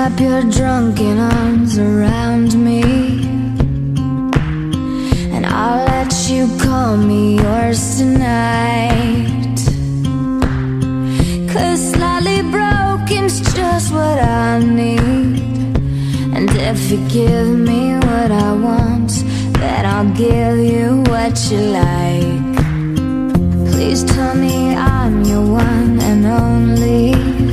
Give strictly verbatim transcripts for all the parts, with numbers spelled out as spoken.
wrap your drunken arms around me, and I'll let you call me yours tonight. 'Cause slightly broken's just what I need, and if you give me what I want, then I'll give you what you like. Please tell me I'm your one and only,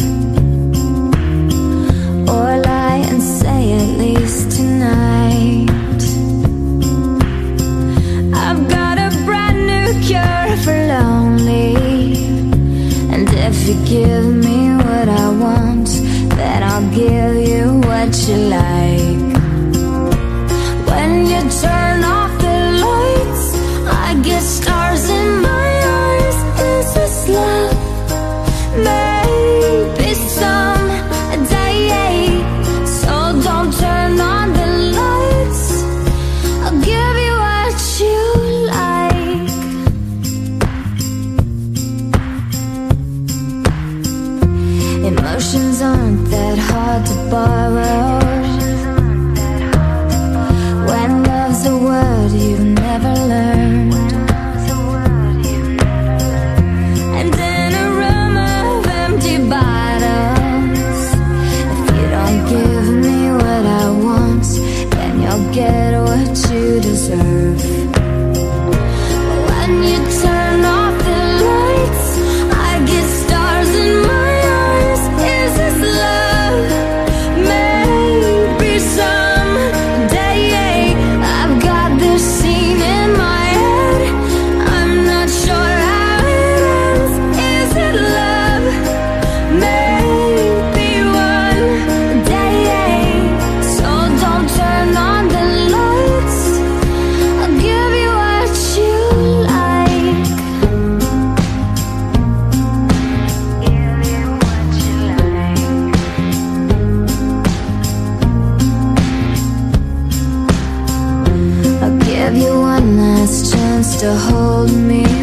or lie and say at least tonight. I've got a brand new cure for lonely, and if you give me what I want, then I'll give you what you like. When you turn off the lights, I get stars in my eyes. Is this love? Maybe someday. So don't turn on the lights, I'll give you what you like. Emotions aren't that hard to borrow, when love's a word you've never learned. And in a room of empty bottles, if you don't give me what I want, then you'll get what you deserve. When you turn off the lights, I get stars in my eyes. Is this love? Maybe someday. I've got this scene in my head, I'm not sure how it ends. Is it love? Maybe one day. So don't turn on the lights, I'll give you what you like. Give you what you like. I'll give you one last chance to hold me,